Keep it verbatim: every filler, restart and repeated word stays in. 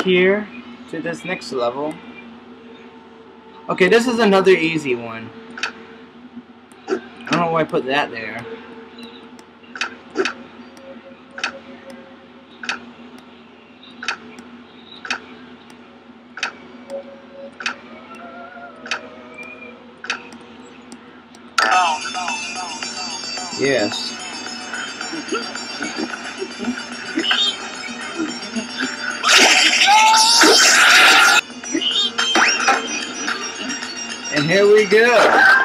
here to this next level. Okay, this is another easy one. I don't know why I put that there. Yes. And here we go.